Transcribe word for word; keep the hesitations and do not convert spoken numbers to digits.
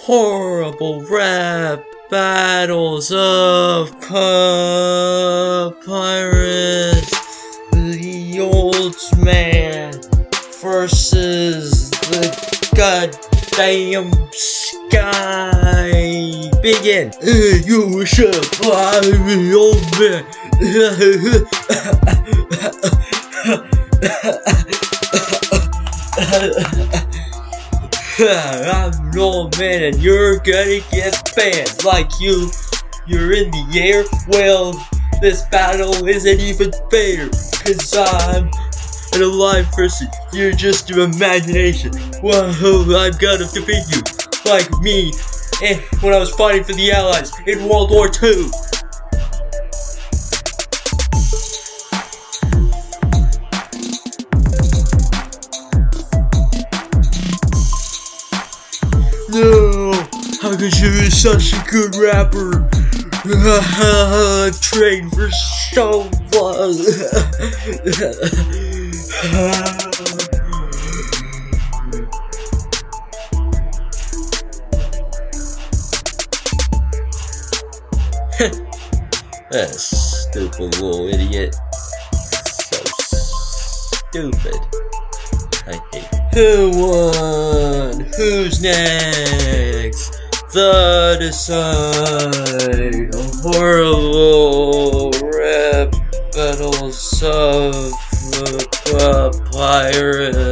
horrible rap battles of Papyrus, the old man versus the goddamn sky. Begin. Hey, you should fly me, old man. I'm an old man and you're gonna get banned. Like you, you're in the air. Well, this battle isn't even fair, cause I'm an alive person. You're just your imagination. Well, I'm gonna defeat you, like me and when I was fighting for the Allies in World War Two. No, how could you be such a good rapper? I've trained for so long. That stupid little idiot. So stupid. I hate it. Who won? Who's next? The decide horrible rap battles of Papyrus.